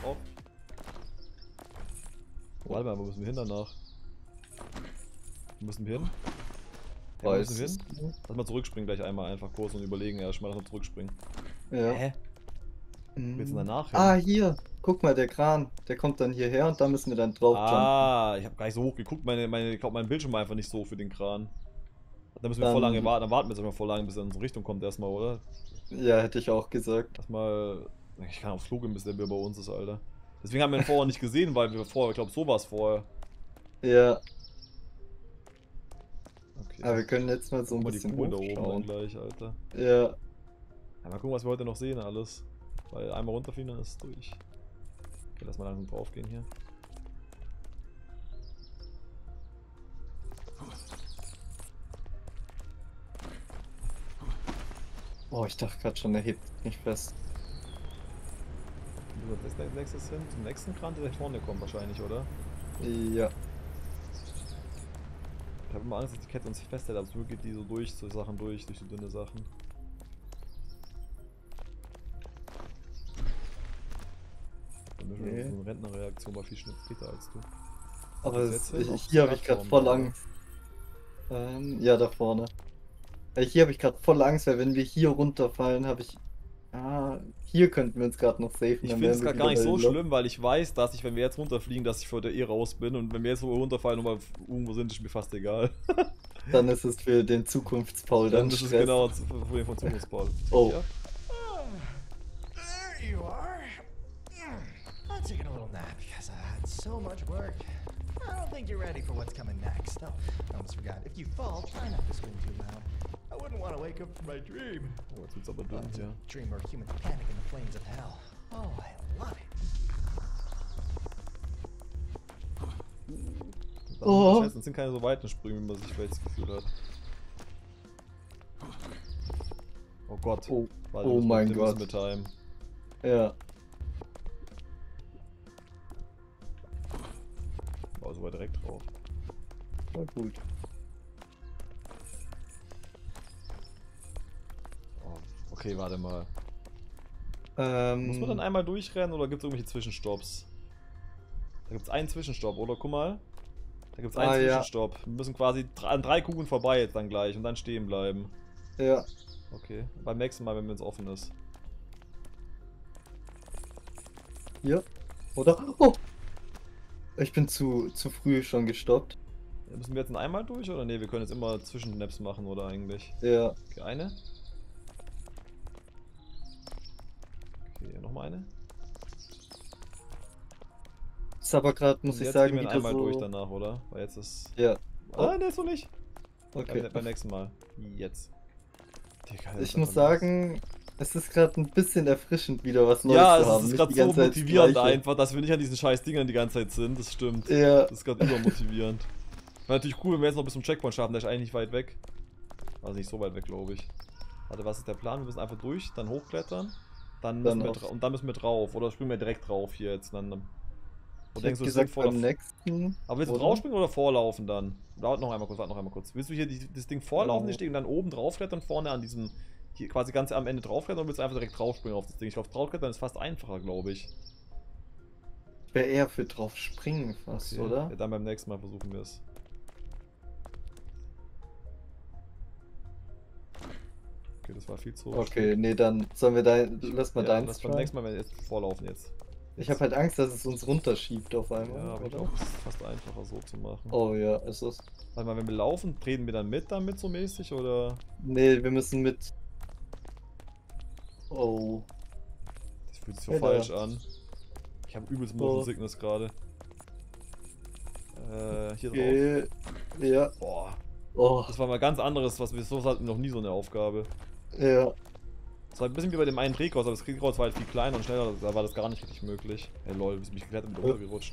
auf. Warte mal, wo müssen wir hin danach? Wo müssen wir hin? Ja, wo müssen wir hin? Lass mal zurückspringen gleich einmal einfach kurz und überlegen erstmal, lass mal zurückspringen. Ja. Hä? Wo geht's denn danach hin? Ah, hier. Guck mal, der Kran. Der kommt dann hierher und da müssen wir dann drauf jumpen. Ah, ich habe gar nicht so hoch geguckt. Ich glaube, mein Bildschirm war einfach nicht so für den Kran. Da müssen wir voll lange warten. Dann warten wir jetzt erstmal voll lange, bis er in unsere Richtung kommt erstmal, oder? Ja, hätte ich auch gesagt. Erstmal. Ich kann aufs Klo gehen, bis der bei uns ist, Alter. Deswegen haben wir ihn vorher nicht gesehen, weil wir vorher, ich glaube, so war es vorher. Ja. Okay. Aber wir können jetzt mal so ein Guck mal bisschen die Kugeln da oben dann hochschauen. gleich, Alter. Ja. Ja, mal gucken, was wir heute noch sehen, alles. Weil einmal runterfliegen, dann ist es durch. Okay, lass mal langsam drauf gehen hier. Oh, ich dachte gerade schon, der hebt nicht fest. Als nächstes hin, zum nächsten Kran, der da vorne kommt wahrscheinlich, oder? Ja. Ich habe immer Angst, dass die Kette uns festhält, aber so geht die so durch die dünne Sachen. Dann müssen wir so eine Rentnerreaktion mal viel schneller als du. Aber hier habe ich gerade voll Angst. Ja, da vorne. Hier habe ich gerade voll Angst, weil wenn wir hier runterfallen, habe ich... Ah, hier könnten wir uns gerade noch safen. Ich finde es gerade gar nicht so schlimm, weil ich weiß, dass ich, wenn wir jetzt runterfliegen, dass ich vor der raus bin. Und wenn wir jetzt so runterfallen und mal irgendwo sind, ist mir fast egal. Dann ist es für den Zukunftspaul Dann dann ist es Stress. genau von Zukunftspaul. Oh. Ja? There you are. I'll take a little nap because I had so much work. I don't think you're ready for what's coming next. Oh, I almost forgot. If you fall, try not to scream too loud. I wouldn't want to wake up from my dream. Oh, jetzt wird's aber dünn, ja. Dream where humans panic in the flames of hell. Oh, I love it. Oh. Das sind keine so weiten Sprünge, wie man sich vielleicht das Gefühl hat. Oh Gott. Oh, Warte, oh mein Gott. Mit Time. Ja. Oh, so weit direkt drauf. Na gut. Oh, okay, warte mal. Muss man dann einmal durchrennen oder gibt es irgendwelche Zwischenstopps? Da gibt es einen Zwischenstopp, oder? Guck mal. Da gibt es einen Zwischenstopp. Ja. Wir müssen quasi an 3 Kugeln vorbei jetzt dann gleich und dann stehen bleiben. Ja. Okay. Beim nächsten Mal, wenn es offen ist. Hier. Oder? Oh! Ich bin zu früh schon gestoppt. Ja, müssen wir jetzt einmal durch oder? Ne, wir können jetzt immer Zwischennaps machen, oder eigentlich? Ja. Okay, eine. Okay, nochmal eine. Ist aber gerade, muss ich sagen, wieder einmal so durch danach, oder? Weil jetzt ist... Ja. Ah, ne, ist noch nicht. Okay. Beim nächsten Mal. Jetzt. Ich muss sagen, es ist gerade ein bisschen erfrischend, wieder was Neues zu haben. Ja, es ist gerade so motivierend einfach, dass wir nicht an diesen scheiß Dingern die ganze Zeit sind. Das stimmt. Ja. Das ist gerade übermotivierend. Wäre natürlich cool, wenn wir jetzt noch bis zum Checkpoint schaffen. Der ist eigentlich nicht weit weg. Also nicht so weit weg, glaube ich. Warte, was ist der Plan? Wir müssen einfach durch, dann hochklettern. Dann müssen wir drauf. Oder springen wir direkt drauf hier jetzt. Dann denkst du, gesagt, beim nächsten. Aber willst du draufspringen oder vorlaufen dann? Warte noch einmal kurz, Willst du hier das Ding vorlaufen, nicht stehen und dann oben draufklettern, vorne an diesem, hier quasi ganz am Ende draufklettern, oder willst du einfach direkt draufspringen auf das Ding? Ich glaube, draufklettern ist fast einfacher, glaube ich. Ich wäre eher für drauf springen fast, okay. oder? Ja, dann beim nächsten Mal versuchen wir es. Okay, das war viel zu hoch. Okay, nee, dann sollen wir lass mal deins lass beim nächsten Mal, wenn wir jetzt vorlaufen jetzt. Ich habe halt Angst, dass es uns runterschiebt auf einmal. Ja, aber ich glaube, es ist fast einfacher so zu machen. Oh ja, ist es. Warte mal, wenn wir laufen, treten wir dann mit damit so mäßig, oder? Nee, wir müssen mit... Oh. Das fühlt sich so falsch an. Ich habe übelst Motion Sickness gerade. Hier drauf. Ja. Boah. Oh. Das war mal ganz anderes, was wir so hatten, noch nie so eine Aufgabe. Ja. Das war ein bisschen wie bei dem einen Drehkreuz, aber das Drehkreuz war halt viel kleiner und schneller, da war das gar nicht richtig möglich. Hey lol, wie mich geklettert und runtergerutscht.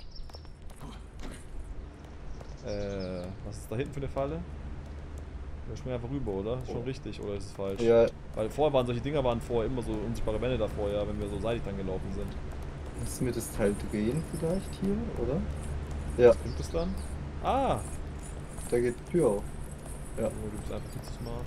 Was ist da hinten für eine Falle? Wir springen einfach rüber, oder? Ist schon richtig, oder ist es falsch? Ja. Weil vorher waren solche Dinger vorher immer so unsichtbare Wände davor, ja, wenn wir so seitlich dann gelaufen sind. Müssen wir das Teil drehen vielleicht hier, oder? Ja. Stimmt das dann? Ah! Da geht die Tür auf. Ja. Oh, du bist einfach viel zu smart.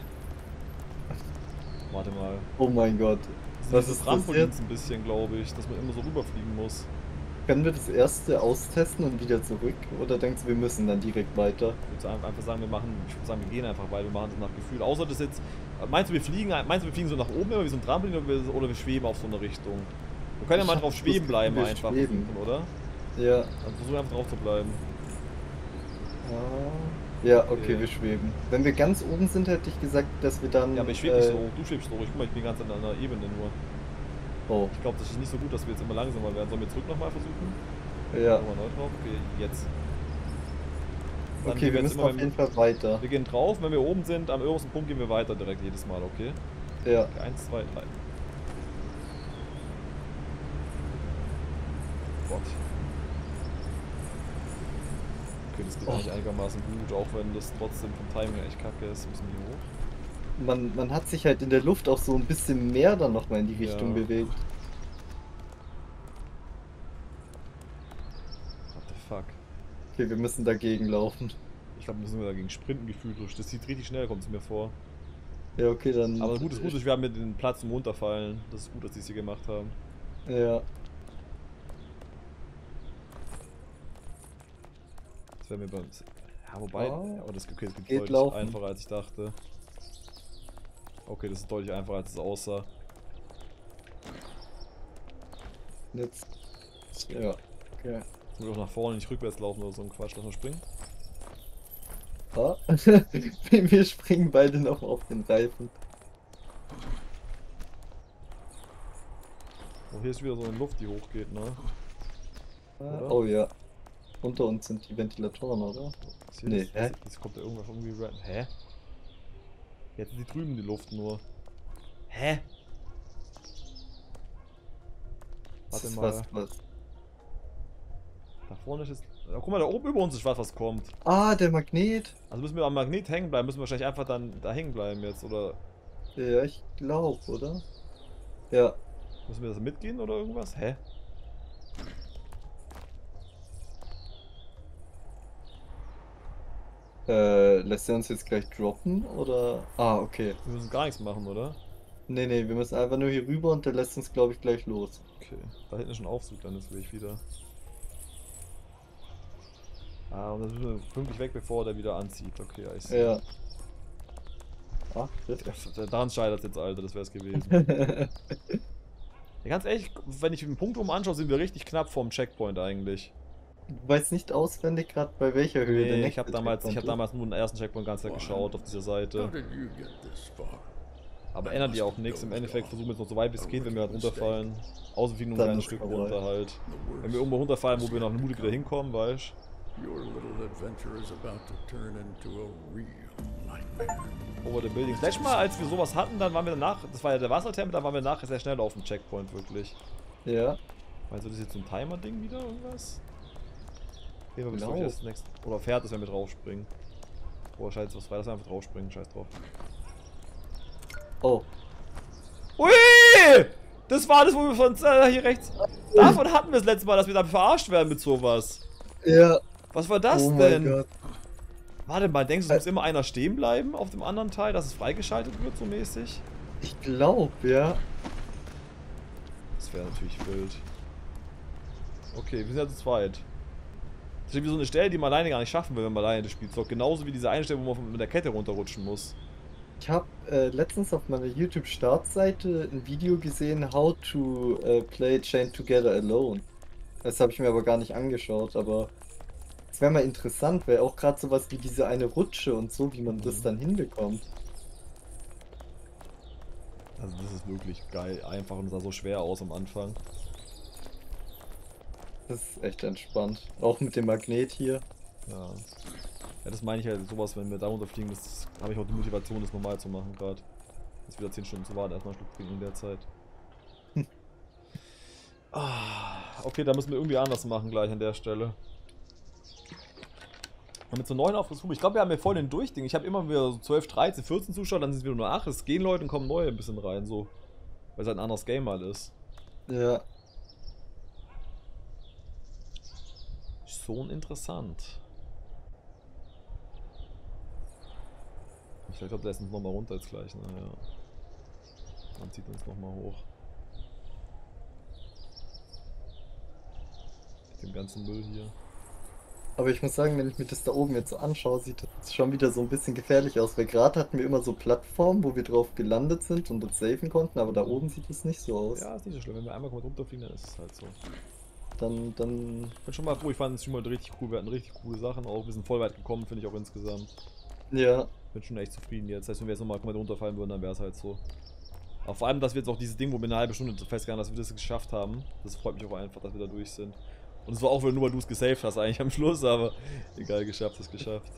Warte mal. Oh mein Gott. Was ist das Trampolin ein bisschen, glaube ich, dass man immer so rüberfliegen muss. Können wir das erste austesten und wieder zurück? Oder denkst du, wir müssen dann direkt weiter? Ich würde einfach sagen, ich würde sagen, wir gehen einfach weiter, wir machen das nach Gefühl. Außer das jetzt, meinst du, wir fliegen so nach oben, wie so ein Trampolin, oder wir schweben auf so eine Richtung? Wir können ja mal drauf schweben bleiben, einfach versuchen, oder? Ja. Dann versuchen wir einfach drauf zu bleiben. Ja, okay, wir schweben. Wenn wir ganz oben sind, hätte ich gesagt, dass wir dann... Ja, aber ich schwebe nicht so hoch, du schwebst so hoch. Guck mal, ich bin ganz an einer Ebene nur. Oh. Ich glaube, das ist nicht so gut, dass wir jetzt immer langsamer werden. Sollen wir zurück nochmal versuchen? Ja. Mal neu drauf. Okay, jetzt. Dann okay, wir müssen auf jeden Fall weiter. Wir gehen drauf, wenn wir oben sind, am obersten Punkt gehen wir weiter direkt jedes Mal, okay? Ja. Okay, 1, 2, 3. Gott. Okay, das geht eigentlich einigermaßen gut, auch wenn das trotzdem vom Timing echt kacke ist. Müssen wir hoch. Man hat sich halt in der Luft auch so ein bisschen mehr dann nochmal in die Richtung bewegt. What the fuck? Okay, wir müssen dagegen laufen. Ich glaube, wir müssen dagegen sprinten gefühlt. Das sieht richtig schnell, kommt es mir vor. Ja, okay, dann... Aber gut ist, wir haben mit den Platz zum Runterfallen. Das ist gut, dass die es hier gemacht haben. Ja. Das wäre mir beim... Ja, wobei... aber das geht deutlich einfacher, als ich dachte. Okay, das ist deutlich einfacher, als es aussah. Jetzt... Ja, okay. Ich will auch nach vorne nicht rückwärts laufen oder so ein Quatsch. Lass mal springen. Wir springen beide noch auf den Reifen. Oh, hier ist wieder so eine Luft, die hochgeht, ne? Oh ja. Unter uns sind die Ventilatoren, oder? Nee, hä? Jetzt kommt da irgendwas irgendwie rein. Hä? Jetzt sind die drüben die Luft nur. Hä? Warte mal. Was? Da vorne ist jetzt... Oh, guck mal, da oben über uns ist was kommt. Ah, der Magnet. Also müssen wir am Magnet hängen bleiben, müssen wir wahrscheinlich einfach dann da hängen bleiben jetzt, oder? Ja, ich glaube, oder? Ja. Müssen wir das mitgehen oder irgendwas? Hä? Lässt er uns jetzt gleich droppen, oder? Ah, okay. Wir müssen gar nichts machen, oder? Nee, wir müssen einfach nur hier rüber und der lässt uns, glaube ich, gleich los. Okay, da hinten ist schon Aufzug, dann ist ich wieder. Ah, und dann müssen wir pünktlich weg, bevor der wieder anzieht. Okay, I see. Ja. Ach, daran scheitert es jetzt, Alter, das wäre es gewesen. Ja, ganz ehrlich, wenn ich den Punkt anschaue, sind wir richtig knapp vorm Checkpoint eigentlich. Du weißt nicht auswendig gerade bei welcher Höhe der ich habe damals nur den ersten Checkpoint ganz Zeit geschaut auf dieser Seite. Aber ändert die auch nichts. Im Endeffekt versuchen wir jetzt noch so weit wie es geht, wenn wir halt runterfallen. Außer wir fliegen nur ein kleines Stück runter halt. Wenn wir irgendwo runterfallen, wo wir noch mutig wieder hinkommen, weißt du? Over the buildings. Letztes Mal, als wir sowas hatten, dann waren wir danach, das war ja der Wassertempel, da waren wir nachher sehr schnell auf dem Checkpoint, wirklich. Ja. Meinst du, das ist jetzt so ein Timer-Ding wieder, irgendwas? Genau. Oder fährt es, wenn wir draufspringen. Boah, scheiße, was frei, dass wir einfach draufspringen, scheiß drauf. Oh. Ui! Das war das, wo wir von hier rechts. Davon hatten wir das letzte Mal, dass wir da verarscht werden mit sowas. Ja. Was war das denn? Gott. Warte mal, denkst du, es muss immer einer stehen bleiben auf dem anderen Teil, dass es freigeschaltet wird, so mäßig? Ich glaube, ja. Das wäre natürlich wild. Okay, wir sind ja zu zweit. Das ist wie so eine Stelle, die man alleine gar nicht schaffen will, wenn man alleine das Spiel zockt. Genauso wie diese eine Stelle, wo man mit der Kette runterrutschen muss. Ich habe letztens auf meiner YouTube-Startseite ein Video gesehen, how to play Chained Together Alone. Das habe ich mir aber gar nicht angeschaut, aber es wäre mal interessant, weil auch gerade sowas wie diese eine Rutsche und so, wie man das dann hinbekommt. Also das ist wirklich geil, einfach und sah so schwer aus am Anfang. Das ist echt entspannt. Auch mit dem Magnet hier. Ja. Ja, das meine ich halt, sowas, wenn wir da runterfliegen, das habe ich auch die Motivation, das normal zu machen gerade. Jetzt wieder 10 Stunden zu warten, erstmal einen Schluck trinken in der Zeit. Okay, da müssen wir irgendwie anders machen gleich an der Stelle. Und mit so 9 Aufrufe, ich glaube, wir haben ja voll den Durchding. Ich habe immer wieder so 12, 13, 14 Zuschauer, dann sind es wieder nur 8. Es gehen Leute und kommen neue ein bisschen rein, so. Weil es halt ein anderes Game halt ist. Ja. Schon interessant. Ich glaube, der lässt uns nochmal runter jetzt gleich, naja. Dann zieht uns nochmal hoch. dem ganzen Müll hier. Aber ich muss sagen, wenn ich mir das da oben jetzt so anschaue, sieht das schon wieder so ein bisschen gefährlich aus. Weil gerade hatten wir immer so Plattformen, wo wir drauf gelandet sind und uns safen konnten, aber da oben sieht es nicht so aus. Ja, ist nicht so schlimm. Wenn wir einmal komplett runterfliegen, dann ist es halt so. Dann. Ich bin schon mal froh, ich fand es schon mal richtig cool. Wir hatten richtig coole Sachen auch. Wir sind voll weit gekommen, finde ich auch insgesamt. Ja. Bin schon echt zufrieden jetzt. Das heißt, wenn wir jetzt nochmal komplett runterfallen würden, dann wäre es halt so. Aber vor allem, dass wir jetzt auch dieses Ding, wo wir eine halbe Stunde festgehalten haben, dass wir das geschafft haben. Das freut mich auch einfach, dass wir da durch sind. Und es war auch nur, weil du es gesaved hast eigentlich am Schluss, aber egal, geschafft ist geschafft.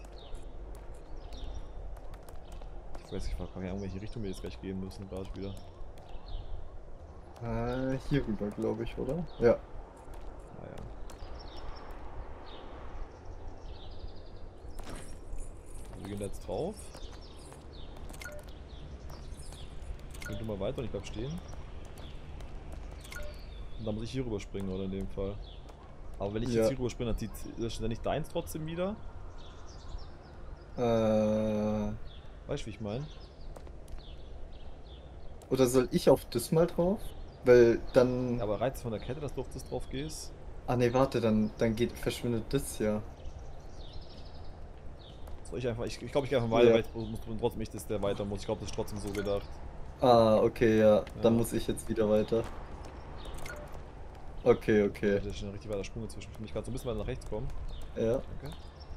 Ich weiß nicht, ich frage mich, in welche Richtung wir jetzt gleich gehen müssen, gerade wieder. Hier rüber, glaube ich, oder? Ja. Naja. Wir gehen da jetzt drauf. Gehen du mal weiter und ich bleib stehen. Und dann muss ich hier rüber springen, oder in dem Fall. Aber wenn ich jetzt hier rüber springe, dann zieht das nicht deins trotzdem wieder? Weißt du, wie ich meine? Oder soll ich auf das mal drauf? Weil dann... Aber reizt von der Kette, dass du auf das drauf gehst? Ah ne, warte, dann verschwindet das ja. Soll ich einfach... Ich glaube, ich gehe einfach weiter, weil ich muss trotzdem nicht, dass der weiter muss. Ich glaube, das ist trotzdem so gedacht. Ah, okay, ja. Dann muss ich jetzt wieder weiter. Okay. Das ist ein richtig weiter Sprung inzwischen. Ich kann so ein bisschen weiter nach rechts kommen. Ja. Okay.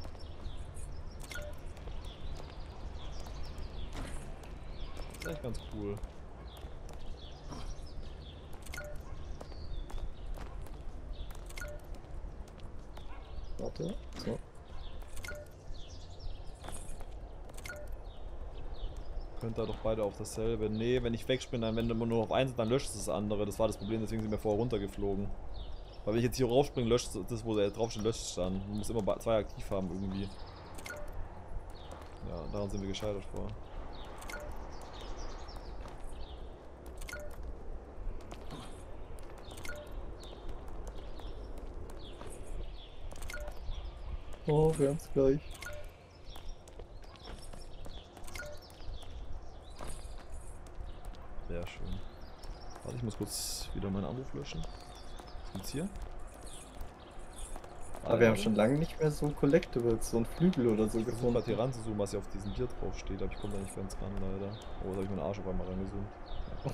Das ist echt ganz cool. Warte. So. Könnt ihr doch beide auf dasselbe. Nee, wenn ich wegspringe, dann wenn du nur auf eins, dann löscht es das andere. Das war das Problem, deswegen sind wir vorher runtergeflogen. Weil wenn ich jetzt hier raufspringe, löscht das, wo der draufsteht, löscht es dann. Man muss immer 2 aktiv haben irgendwie. Ja, daran sind wir gescheitert vor. Oh, wir haben es gleich. Sehr schön. Warte, ich muss kurz wieder meinen Anruf löschen. Was gibt's hier? Aber wir haben schon lange nicht mehr so Collectibles, so ein Flügel oder so gefunden. Ich versuche hier ranzuzoomen, was hier auf diesem Bier drauf steht, aber ich komme da nicht ganz ran, leider. Oh, da habe ich meinen Arsch auf einmal rangezoomt. Ja,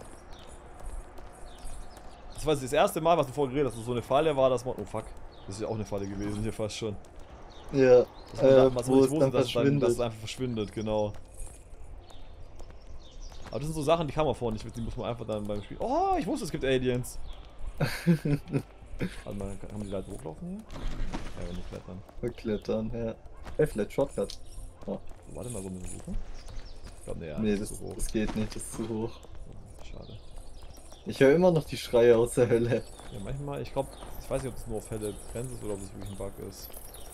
das war das erste Mal, was du vorher geredet hast, dass so eine Falle war, dass man... Oh fuck, das ist ja auch eine Falle gewesen hier fast schon. Ja, wo es dann verschwindet. Dass es einfach verschwindet, genau. Aber das sind so Sachen, die kann man vorher nicht, die muss man einfach dann beim Spiel... Oh, ich wusste, es gibt Aliens! Warte mal, haben die Leute hochlaufen hier? Ja, wenn die klettern. Wir klettern, ja. Flat Shortcut. Oh. Warte mal, so eine Suche. Ich glaube, nee, das geht nicht, das ist zu hoch. Schade. Ich höre immer noch die Schreie aus der Hölle. Ja, manchmal, ich glaube, ich weiß nicht, ob es nur auf helle Grenze ist oder ob es wirklich ein Bug ist.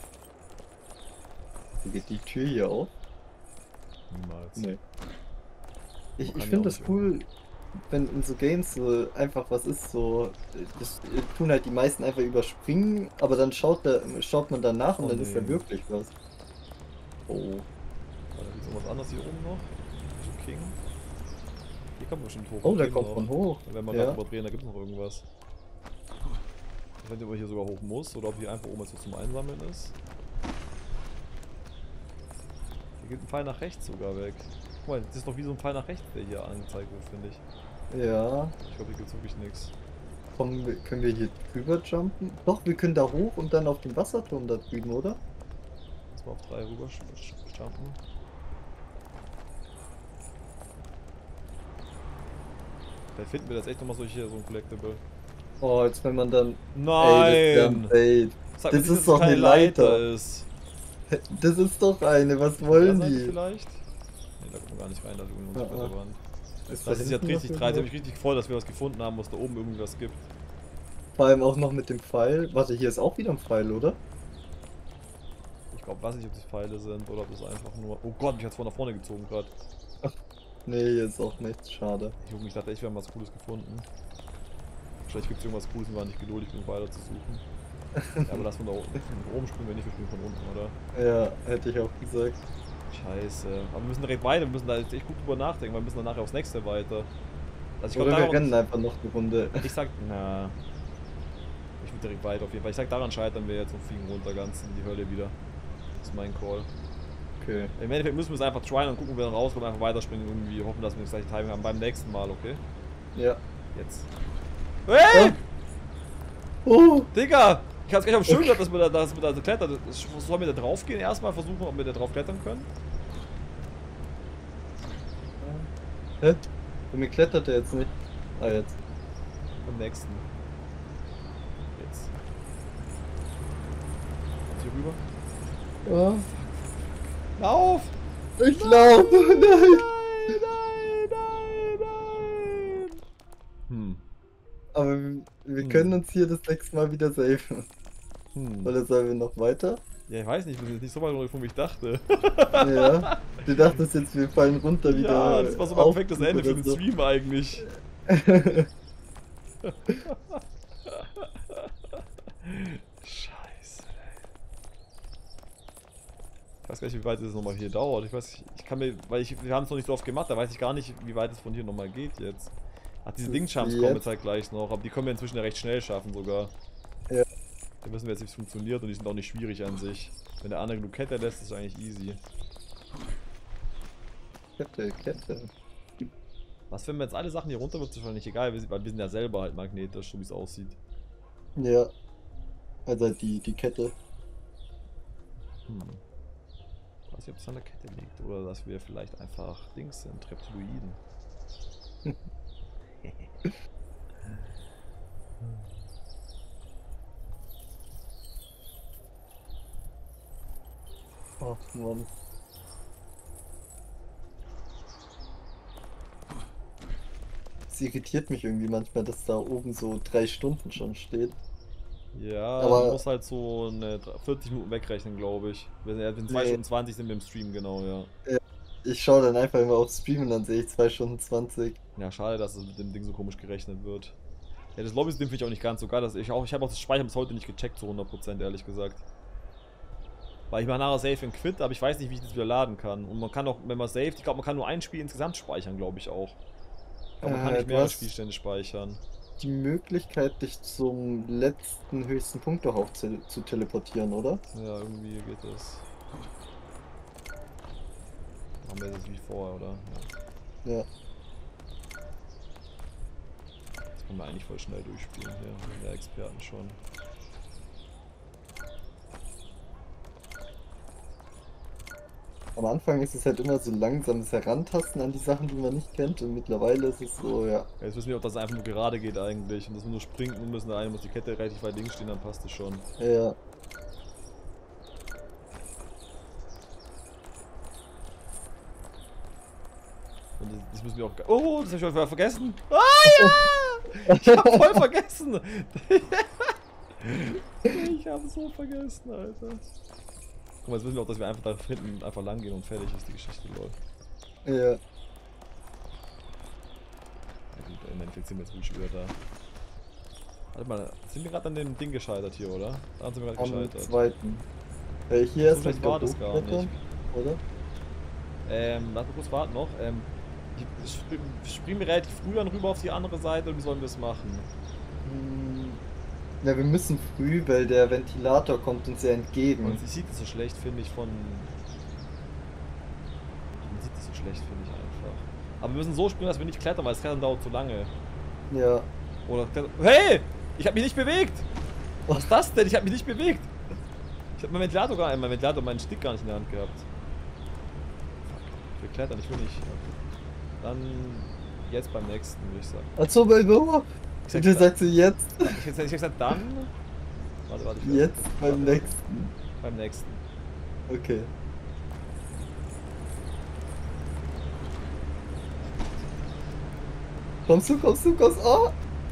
Wie geht die Tür hier auf? Niemals. Nee. Ich finde das cool, wenn in so Games so einfach was ist, so, das tun halt die meisten einfach überspringen, aber dann schaut man danach und dann ist da wirklich was. Oh. Da gibt es noch was anderes hier oben noch. So King. Hier kommt man bestimmt hoch. Oh, da kommt man hoch. Wenn wir gerade drehen, da gibt es noch irgendwas. Ich weiß nicht, ob man hier sogar hoch muss oder ob hier einfach oben jetzt was zum Einsammeln ist. Hier geht ein Pfeil nach rechts sogar weg. Guck mal, das ist doch wie so ein Pfeil nach rechts, der hier angezeigt wird, finde ich. Ja. Ich glaube, hier gibt es wirklich nichts. Können wir hier drüber jumpen? Doch, wir können da hoch und dann auf den Wasserturm da drüben, oder? Lass mal auf 3 rüber jumpen. Vielleicht finden wir das echt nochmal so ein Collectible. Oh, jetzt wenn man dann... Nein! Ey, das ist doch eine Leiter. Ist. Das ist doch eine, was wollen die? Vielleicht? Ne, da kommt man gar nicht rein, da ist irgendwie eine Wand. Das ist jetzt richtig dreist, ich habe mich richtig gefreut, dass wir was gefunden haben, was da oben irgendwie was gibt. Vor allem auch noch mit dem Pfeil. Warte, hier ist auch wieder ein Pfeil, oder? Ich glaube, weiß nicht, ob das Pfeile sind oder ob das einfach nur... Oh Gott, mich hat's von nach vorne gezogen gerade. Nee, hier ist auch nichts, schade. Ich dachte echt, wir haben was Cooles gefunden. Vielleicht gibt es irgendwas Cooles, wir waren nicht geduldig, um weiter zu suchen. Ja, aber lass von da oben springen wir nicht, wir springen von unten, oder? Ja, hätte ich auch gesagt. Scheiße. Aber wir müssen direkt weiter, wir müssen da jetzt echt gut drüber nachdenken, weil wir müssen dann nachher aufs nächste weiter. Also Oder wir rennen einfach noch eine Runde. Ich sag, na. Ich will direkt weiter auf jeden Fall. Ich sag, daran scheitern wir jetzt und fliegen runter ganz in die Hölle wieder. Das ist mein Call. Okay. Im Endeffekt müssen wir es einfach tryen und gucken, ob wir dann rauskommen, einfach weiterspringen und irgendwie hoffen, dass wir das gleiche Timing haben beim nächsten Mal, okay? Ja. Jetzt. Hey! Ja. Oh! Digga! Ich hab's gleich auf dem Schirm gehabt, dass wir da klettern. Sollen wir da drauf gehen erstmal? Versuchen, ob wir da drauf klettern können? Hä? Bei mir klettert der jetzt nicht. Ah, jetzt. Beim nächsten. Jetzt. Kommt hier rüber? Ja. Lauf! Ich laufe! Nein! Nein! Aber wir können uns hier das nächste Mal wieder safen. Oder sollen wir noch weiter? Ja, ich weiß nicht, wir sind jetzt nicht so weit runtergekommen, wie ich dachte. Ja. Du dachtest jetzt, wir fallen runter wieder. Ja, das war so ein perfektes Ende für den Stream eigentlich. Scheiße, ey. Ich weiß gar nicht, wie weit es nochmal hier dauert. Ich weiß, ich kann mir, wir haben es noch nicht so oft gemacht, da weiß ich gar nicht, wie weit es von hier nochmal geht jetzt. Ach, diese Dingchamps kommen jetzt halt gleich noch, aber die können wir inzwischen ja recht schnell schaffen sogar. Ja. Da wissen wir jetzt, wie es funktioniert und die sind auch nicht schwierig an sich. Wenn der andere genug Kette lässt, ist es eigentlich easy. Kette. Was, wenn wir jetzt alle Sachen hier runter, wird es wahrscheinlich egal, weil wir sind ja selber halt magnetisch, so wie es aussieht. Ja. Also die Kette. Ich weiß nicht, ob es an der Kette liegt oder dass wir vielleicht einfach Dings sind, Reptiloiden. Ach Mann. Es irritiert mich irgendwie manchmal, dass da oben so 3 Stunden schon steht. Ja, aber man muss halt so eine 40 Minuten wegrechnen, glaube ich. Wir sind 2 Stunden 20 sind wir im Stream, genau, ja. Ich schaue dann einfach immer auf Stream und dann sehe ich 2 Stunden 20. Ja, schade, dass es mit dem Ding so komisch gerechnet wird. Ja, das Lobby-System finde ich auch nicht ganz so geil. Ich habe auch das Speichern bis heute nicht gecheckt zu 100%, ehrlich gesagt. Weil ich mache nachher Save und Quit, aber ich weiß nicht, wie ich das wieder laden kann. Und man kann auch, wenn man saved, ich glaube, man kann nur ein Spiel insgesamt speichern, glaube ich auch. Aber man kann nicht mehrere Spielstände speichern. Die Möglichkeit, dich zum letzten höchsten Punkt auch zu teleportieren, oder? Ja, irgendwie geht das. Machen wir das wie vorher, oder? Ja. Das können wir eigentlich voll schnell durchspielen hier, mit der Experten schon. Am Anfang ist es halt immer so langsames Herantasten an die Sachen, die man nicht kennt, und mittlerweile ist es so, ja. Jetzt wissen wir auch, dass es einfach nur gerade geht eigentlich und dass wir nur springen müssen, der eine muss die Kette relativ weit links stehen, dann passt es schon. Ja. Und das müssen wir auch... Oh, das hab ich schon vergessen! Ah ja! Ich hab voll vergessen! Ich hab so vergessen, Alter. Guck mal, jetzt wissen wir auch, dass wir einfach da hinten einfach lang gehen und fertig ist die Geschichte, lol. Ja. Ja gut, im Endeffekt sind wir jetzt ruhig wieder da. Warte mal, sind wir gerade an dem Ding gescheitert hier, oder? Da sind wir gerade gescheitert. Am zweiten. Hier so schlecht war das gar nicht. Oder? Lass mal kurz warten noch. Springen wir relativ früh dann rüber auf die andere Seite oder wie sollen wir das machen? Ja, wir müssen früh, weil der Ventilator kommt uns ja entgegen. Und sie sieht es so schlecht, finde ich, Man sieht es so schlecht, finde ich einfach. Aber wir müssen so springen, dass wir nicht klettern, weil das Klettern dauert zu lange. Ja. Oder hey! Ich habe mich nicht bewegt! Was ist das denn? Ich habe mich nicht bewegt! Ich habe meinen Ventilator, meinen Stick gar nicht in der Hand gehabt. Fuck. Ich will klettern, ich will nicht. Dann jetzt beim nächsten, würde ich sagen. Achso, bei wo? Du sagst du jetzt? Ich hab gesagt dann. Warte. Jetzt beim nächsten. Beim nächsten. Okay. Kommst du? Oh!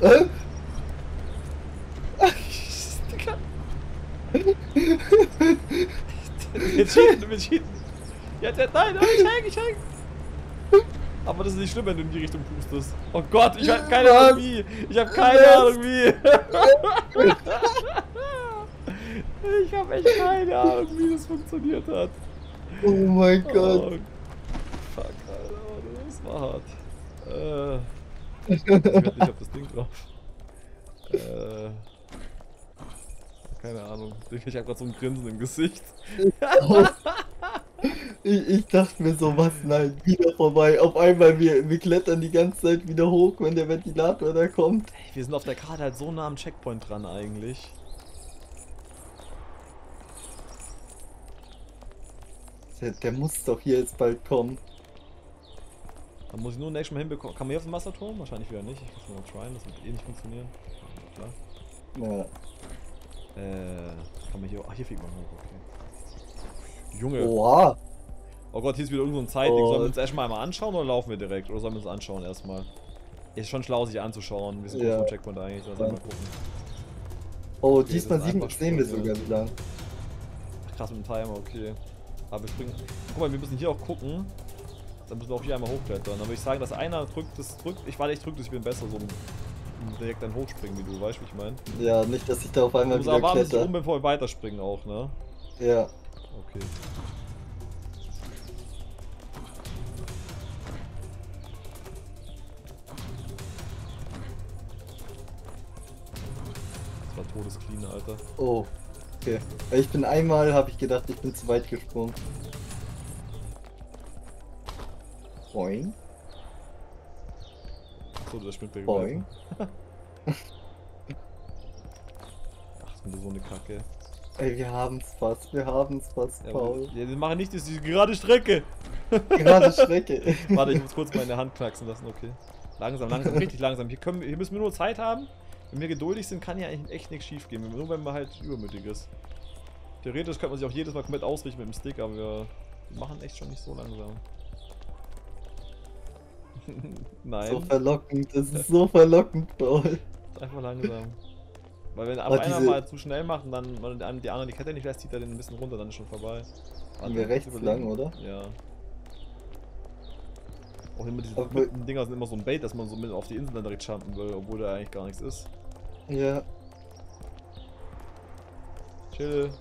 Digga. Wir cheaten. Ja, nein, ich häng. Aber das ist nicht schlimm, wenn du in die Richtung pustest. Oh Gott, ich hab keine Ahnung wie. Ich hab echt keine Ahnung, wie das funktioniert hat. Oh mein Gott. Fuck, Alter, das war hart. Ich werde nicht auf das Ding drauf. keine Ahnung. Ich hab grad so ein Grinsen im Gesicht. Ich dachte mir so, was, nein, wieder vorbei. Auf einmal, wir klettern die ganze Zeit wieder hoch, wenn der Ventilator da kommt. Ey, wir sind auf der Karte halt so nah am Checkpoint dran eigentlich. Der muss doch hier jetzt bald kommen. Dann muss ich nur nächstes Mal hinbekommen. Kann man hier auf den Masterturm? Wahrscheinlich wieder nicht. Ich muss mal tryen, das wird eh nicht funktionieren. Ja, klar. Ja. Kann man hier. Ach, hier fliegt man hoch, okay. Junge. Oha. Oh Gott, hier ist wieder irgend so ein Zeitding. Sollen wir uns erstmal einmal anschauen oder laufen wir direkt? Oder sollen wir uns anschauen erstmal? Ist schon schlau, sich anzuschauen. Wir sind kurz vom Checkpoint eigentlich. Lass mal gucken. Oh, okay, diesmal sehen wir sogar wie lang. Ach, krass mit dem Timer, okay. Aber wir springen. Guck mal, wir müssen hier auch gucken. Dann müssen wir auch hier einmal hochklettern. Dann würde ich sagen, dass einer drückt, das drückt. Ich drücke das, ich bin besser so direkt dann hochspringen wie du, weißt du, wie ich meine? Ja, nicht, dass ich da auf einmal wieder kletter. kletter. Rum, bevor wir weiterspringen auch, ne? Ja. Okay. Das war todesclean, Alter. Oh. Okay. Ich bin einmal, habe ich gedacht, ich bin zu weit gesprungen. Boing. Achso, der springt der Boing. Ach, das ist so eine Kacke. Ey, wir haben's fast, Ja, Paul. Ja, die machen nicht diese gerade Strecke. Gerade Strecke. Warte, ich muss kurz meine Hand knacksen lassen, okay. Langsam, richtig langsam. Hier müssen wir nur Zeit haben. Wenn wir geduldig sind, kann hier eigentlich echt nichts schief gehen. Nur wenn man halt übermütig ist. Theoretisch könnte man sich auch jedes Mal komplett ausrichten mit dem Stick, aber wir machen echt schon nicht so langsam. Nein. So verlockend, das ist so verlockend, Paul. Einfach langsam. Weil wenn einer mal zu schnell macht und dann die anderen die Kette nicht lässt, zieht er den ein bisschen runter, dann ist schon vorbei. Haben wir rechts lang, oder? Ja. Auch immer diese Dinger sind immer so ein Bait, dass man so mit auf die Insel dann direkt jumpen will, obwohl da eigentlich gar nichts ist. Ja. Chill.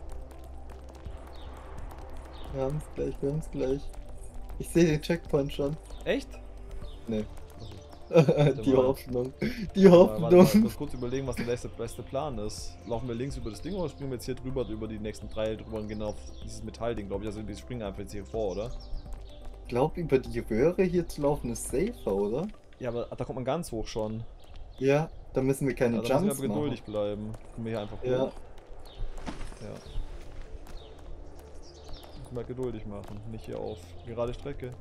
Wir haben's gleich. Ich sehe den Checkpoint schon. Echt? Nee. Also, Die mal. Hoffnung. Warte mal, ich muss kurz überlegen, was der beste Plan ist. Laufen wir links über das Ding oder springen wir jetzt hier drüber, über die nächsten 3 drüber und gehen auf dieses Metallding, glaube ich. Also wir springen einfach jetzt hier vor, oder? Ich glaube, über die Röhre hier zu laufen ist safer, oder? Ja, aber da kommt man ganz hoch schon. Ja, da müssen wir keine Ja, da Jumps müssen wir machen. geduldig bleiben. Kommen wir hier einfach hoch. Ja. Ja. Müssen wir halt geduldig machen, nicht hier auf gerade Strecke.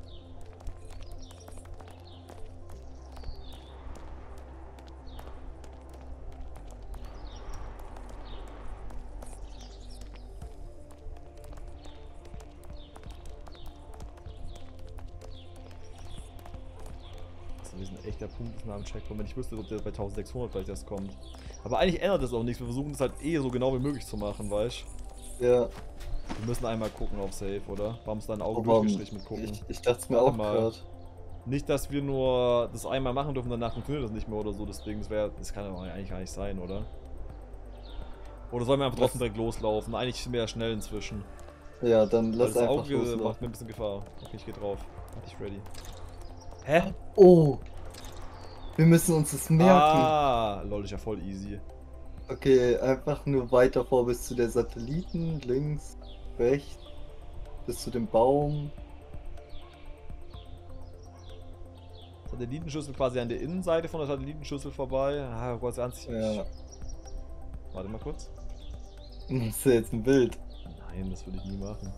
Wir sind echt der Punkt nach dem Checkpoint, wenn ich wüsste, ob der bei 1600 vielleicht erst kommt. Aber eigentlich ändert das auch nichts, wir versuchen es halt so genau wie möglich zu machen, weißt du? Ja. Wir müssen einmal gucken auf Safe, oder? Warum ist dein Auge durchgestrichen mit gucken? Ich dachte es mir auch gerade. Nicht, dass wir nur das einmal machen dürfen, danach funktioniert das nicht mehr oder so, das Ding. Das kann aber eigentlich gar nicht sein, oder? Oder sollen wir einfach trotzdem direkt loslaufen? Eigentlich mehr schnell inzwischen. Ja, dann lass das einfach Auge loslaufen. macht mir ein bisschen Gefahr. Okay, ich geh drauf. Mach dich ready. Hä? Oh! Wir müssen uns das merken. Ah, lol, ist ja voll easy. Okay, einfach nur weiter vor bis zu der Satelliten, links, rechts, bis zu dem Baum. Satellitenschüssel quasi an der Innenseite von der Satellitenschüssel vorbei. Ah, Gott, ganz. Ja. Warte mal kurz. Das ist ja jetzt ein Bild. Nein, das würde ich nie machen.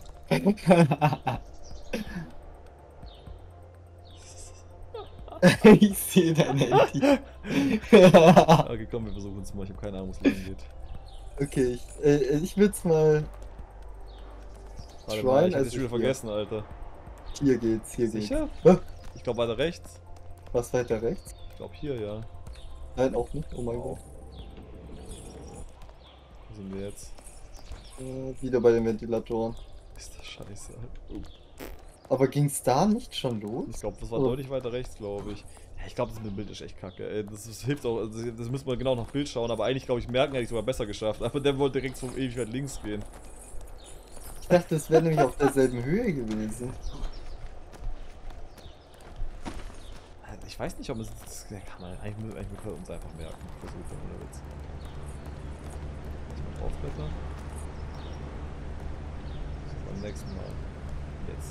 Ich sehe dein Handy. Okay, komm, wir versuchen es mal. Ich habe keine Ahnung, wo es lang geht. Okay, ich würde es mal. Warte mal, ich hab das schon wieder vergessen, Alter. Hier geht's. Sicher? Ich glaube weiter rechts. Was weiter rechts? Ich glaube hier, ja. Nein, auch nicht. Oh mein Gott. Wo sind wir jetzt? Wieder bei den Ventilatoren. Ist das scheiße. Aber ging's da nicht schon los? Ich glaube, das war deutlich weiter rechts, glaube ich. Ja, ich glaube, das mit dem Bild ist echt kacke. Ey, das hilft auch. Das müssen wir genau nach Bild schauen. Aber eigentlich, glaube ich, merken hätte ich sogar besser geschafft. Aber der wollte direkt vom ewig weit links gehen. Ich dachte, es wäre nämlich auf derselben Höhe gewesen. Ich weiß nicht, ob es. Das kann man eigentlich müssen wir uns einfach merken. Versuchen, oder Witz. Aufblätter. Beim nächsten Mal. Jetzt.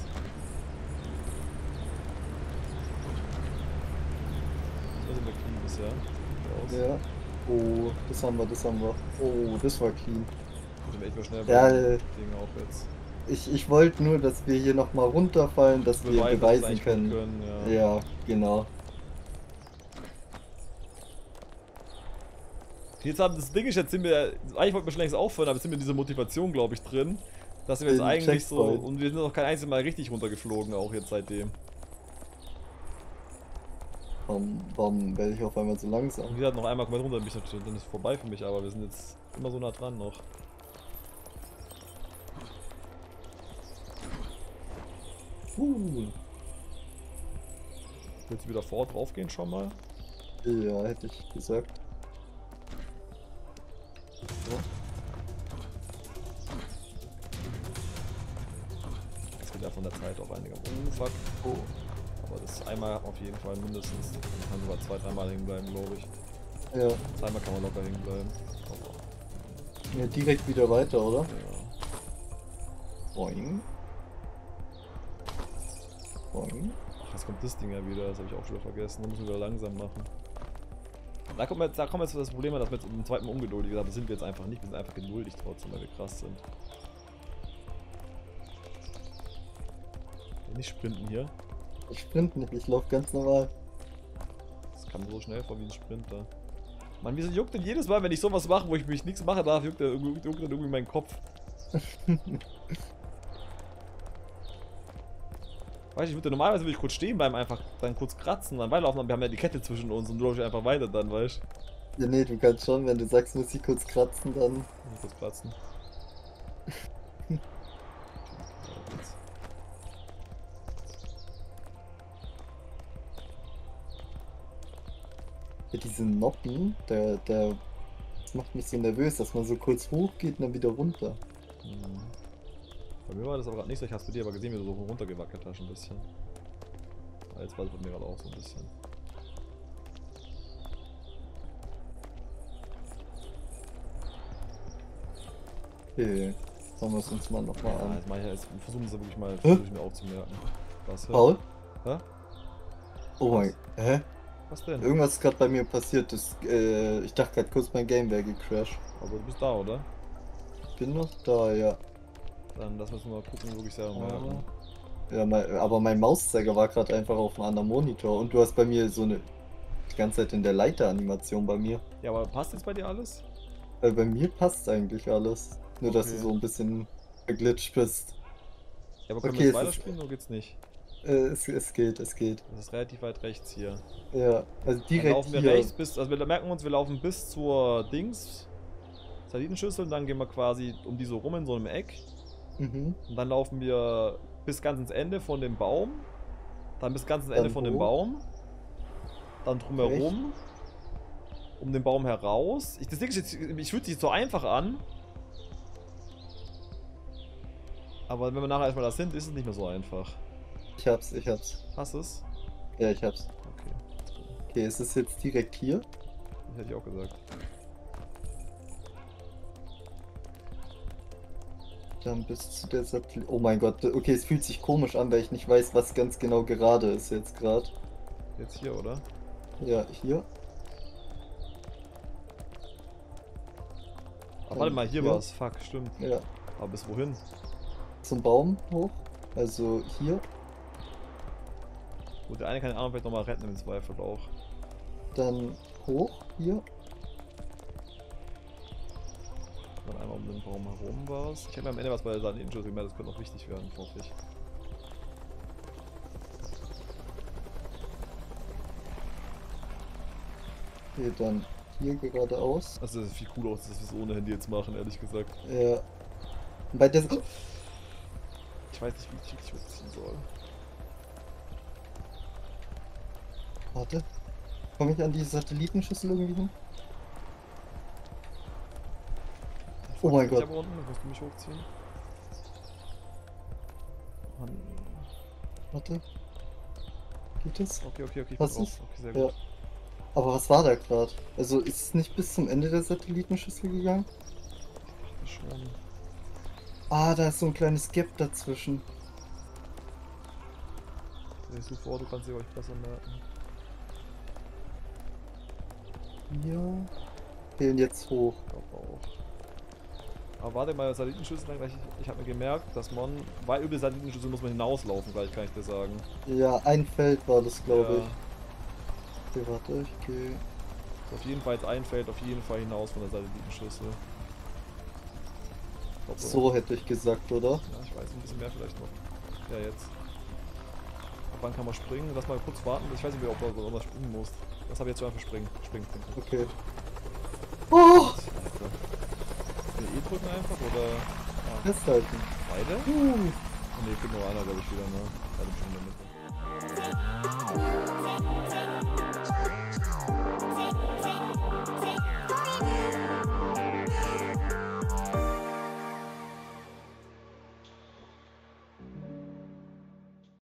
So sind wir clean bisher. Ja. Oh, das haben wir, das haben wir. Oh, das war clean. Sind wir echt mal schnell bei Ja, dem Ding auch jetzt. Ich wollte nur, dass wir hier nochmal runterfallen, dass wir beweisen können. Ja. Ja, genau. Jetzt haben das Ding ist, jetzt sind wir, eigentlich wollten wir schon längst aufhören, aber jetzt sind wir in dieser Motivation, glaube ich, drin, dass wir jetzt eigentlich so, und wir sind noch kein einziges Mal richtig runtergeflogen, auch jetzt seitdem. Warum werde ich auf einmal so langsam? Und wir hatten noch einmal komplett runter, dann ist es vorbei für mich, aber wir sind jetzt immer so nah dran noch. Willst du wieder vor drauf gehen schon mal? Ja, hätte ich gesagt. So. Das geht ja von der Zeit auf einiger. Oh, fuck. Oh. Aber das einmal auf jeden Fall mindestens. Man kann sogar 2-3 Mal hängen bleiben, glaube ich. Ja. Zweimal kann man locker hängen bleiben. Ja, direkt wieder weiter, oder? Ja. Boing. Boing. Ach, jetzt kommt das Ding ja wieder, das habe ich auch schon wieder vergessen. Da müssen wir wieder langsam machen. Da kommt jetzt das Problem, dass wir jetzt im zweiten Mal ungeduldig sind. Aber sind wir jetzt einfach nicht, wir sind einfach geduldig trotzdem, weil wir krass sind. Nicht sprinten hier. Ich sprinte nicht, ich laufe ganz normal. Das kam so schnell vor wie ein Sprinter. Mann, wieso juckt denn jedes Mal, wenn ich sowas mache, wo ich mich nichts machen darf, juckt dann irgendwie mein Kopf. Weißt du, normalerweise würde ich kurz stehen bleiben, einfach dann kurz kratzen, dann weiterlaufen, aber wir haben ja die Kette zwischen uns und du läufst einfach weiter dann, weißt du? Ja, nee, du kannst schon, wenn du sagst, muss ich kurz kratzen, dann. Kurz kratzen. Ja, diese Noppen, das macht mich so nervös, dass man so kurz hoch geht und dann wieder runter. Mhm. Bei mir war das aber gerade nicht so, ich hab's bei dir aber gesehen, wie du so runtergewackelt hast ein bisschen. Aber jetzt war es bei mir gerade auch so ein bisschen. Okay, schauen wir es uns mal nochmal Ja, an. jetzt mach ich jetzt versuchen wir es wirklich mal mir aufzumerken. Was? Paul? Hä? Oh mein, hä? Was denn? Irgendwas ist gerade bei mir passiert, ich dachte gerade kurz, mein Game wäre gecrashed. Aber du bist da, oder? Ich bin noch da, ja. Dann lass uns mal gucken, wirklich sehr merken. Ja, aber mein Mauszeiger war gerade einfach auf einem anderen Monitor und du hast bei mir so eine die ganze Zeit in der Leiteranimation bei mir. Ja, aber passt jetzt bei dir alles? Bei mir passt eigentlich alles. Nur dass du so ein bisschen geglitscht bist. Ja, aber können wir jetzt weiterspielen oder geht's nicht? Es geht. Das ist relativ weit rechts hier. Ja, also direkt dann laufen wir hier. rechts bis, also wir merken uns, wir laufen bis zur Satellitenschüssel und dann gehen wir quasi um die so rum in so einem Eck. Mhm. Und dann laufen wir bis ganz ins Ende von dem Baum. Dann bis ganz ins Ende von dem Baum. Dann drumherum. Um den Baum heraus. Das Ding ist jetzt, ich fühlt sich so einfach an. Aber wenn wir nachher erstmal da sind, ist es nicht mehr so einfach. Ich hab's. Hast du es? Ja, ich hab's. Okay. Okay, ist es jetzt direkt hier? Das hätte ich auch gesagt. Dann bis zu der Satellit. Oh mein Gott, okay, es fühlt sich komisch an, weil ich nicht weiß, was ganz genau gerade ist jetzt gerade. Jetzt hier, oder? Ja, hier. Ach, warte mal, hier war es. Fuck, stimmt. Ja. Aber bis wohin? Zum Baum hoch. Also hier. Gut, der eine kann den anderen vielleicht nochmal retten im Zweifel auch. Dann hoch, hier. Dann einmal um den Baum herum war es. Ich habe mir am Ende was bei der Satellitenschüssel gemerkt, das könnte noch wichtig werden, hoffe ich. Okay, dann hier geradeaus. Also das sieht viel cooler aus, dass wir es ohne Handy jetzt machen, ehrlich gesagt. Ja. Und bei der... Ich weiß nicht, wie ich hochziehen soll. Warte. Komme ich an die Satellitenschüssel irgendwie hin? Oh mein Gott. Ich unten, dann musst du mich hochziehen. Mann. Warte. Geht das? Okay, Was drauf. ist? Okay, sehr gut. Ja. Aber was war da gerade? Also ist es nicht bis zum Ende der Satellitenschüssel gegangen? ich schon. Ah, da ist so ein kleines Gap dazwischen. Ich suche vor, du kannst sie euch besser merken. Ja. Fehlen jetzt hoch. Ich glaube auch. Aber warte mal, Satellitenschüssel dann gleich. Ich habe mir gemerkt, dass man, weil über Satellitenschüssel muss man hinauslaufen, gleich kann ich dir sagen. Ja, ein Feld war das, glaube Ja. ich. Okay, warte, ich gehe. Auf jeden Fall jetzt ein Feld, auf jeden Fall hinaus von der Satellitenschüssel. So hätte ich gesagt, oder? Ja, ich weiß, ein bisschen mehr vielleicht noch. Ja, jetzt. Ab wann kann man springen? Lass mal kurz warten. Ich weiß nicht, ob man springen muss. Das habe ich jetzt schon einfach springen. Springen. Okay. Oh! E drücken einfach oder. Ja. Festhalten. Beide? Ne, gibt nur einer, glaube ich, wieder, ne? Also